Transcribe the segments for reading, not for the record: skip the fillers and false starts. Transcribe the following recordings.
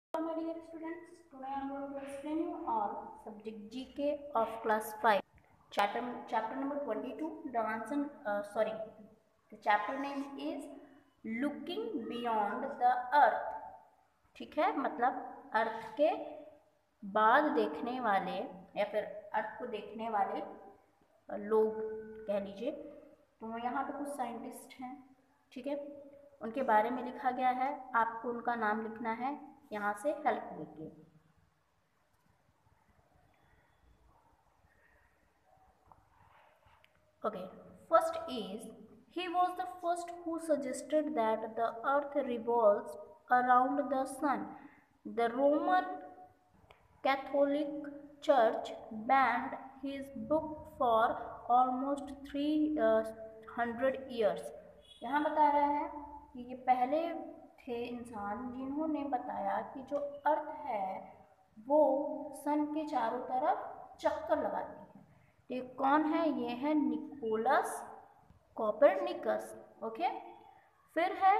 My dear students, today I am going to explain you all subject GK of class 5, chapter number 22. The chapter name is Looking Beyond the Earth. ठीक है, मतलब अर्थ के बाद देखने वाले या फिर अर्थ को देखने वाले लोग कह लीजिए। तो यहाँ पे कुछ साइंटिस्ट हैं, ठीक है, उनके बारे में लिखा गया है। आपको उनका नाम लिखना है यहाँ से हेल्प लेके। Okay, first is he was the first who suggested that the earth revolves around the sun. The Roman Catholic Church banned his book for almost 300 years. यहाँ बता रहा है कि ये पहले थे इंसान जिन्होंने बताया कि जो अर्थ है वो सन के चारों तरफ चक्कर लगाती है। ये कौन है? ये है निकोलस कोपरनिकस। ओके, फिर है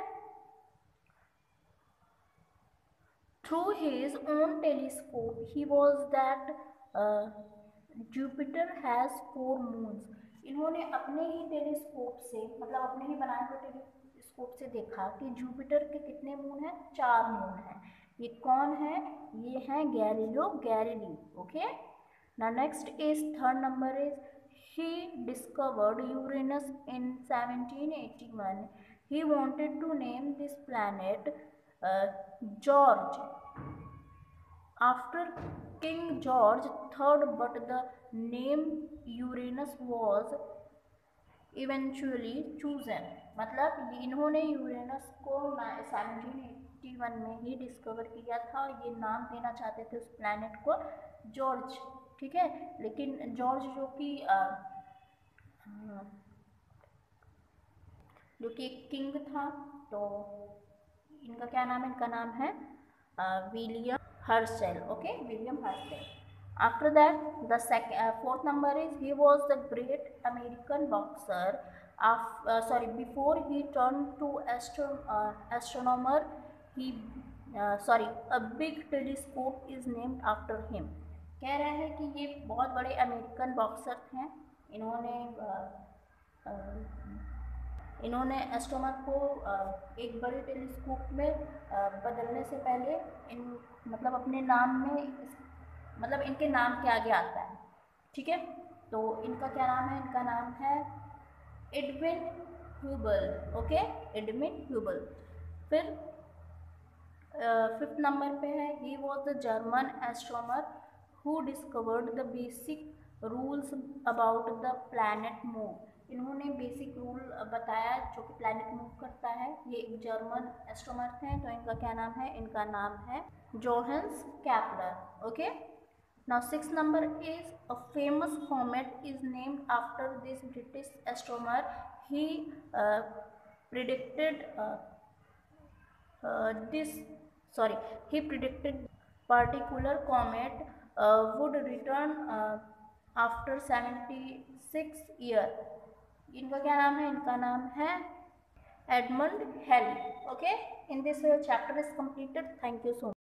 through his own telescope he was that Jupiter has 4 moons. इन्होंने अपने ही टेलीस्कोप से, मतलब अपने ही बनाए हुए टेलीस्कोप से देखा कि जुपिटर के कितने मून हैं? 4 मून हैं। ये कौन है? ये हैं Galileo Galilei. Okay, now next is third number is he discovered Uranus in 1781. He wanted to name this planet George after King George III, but the name Uranus was eventually chosen. मतलब इन्होंने Uranus को 1781 में ही discover किया था। ये नाम देना चाहते थे उस प्लैनेट को जॉर्ज, ठीक है, लेकिन जॉर्ज जो कि एक किंग था, तो इनका क्या नाम है? इनका नाम है William Herschel. Okay, William Herschel. After that, the fourth number is he was the great American boxer. Before he turned to astronomer, a big telescope is named after him. कह रहा है कि ये बहुत बड़े अमेरिकन बॉक्सर थे। इन्होंने astronomer को एक बड़े टेलीस्कोप में बदलने से पहले मतलब अपने नाम में मतलब इनके नाम के आगे आता है, ठीक है। तो इनका क्या नाम है? इनका नाम है Edwin Hubble. Okay, Edwin Hubble. फिर फिफ्थ नंबर पे है he was the German astronomer who discovered the basic rules about the planet move. इन्होंने बेसिक रूल बताया जो कि प्लैनेट मूव करता है। ये एक जर्मन एस्ट्रोनॉमर थे। तो इनका क्या नाम है? इनका नाम है Johannes Kepler. Okay, now sixth number is a famous comet is named after this British astronomer. He predicted he predicted particular comet would return after 76 year. इनका क्या नाम है? इनका नाम है Edmond Halley. Okay, in this chapter is completed. Thank you so much.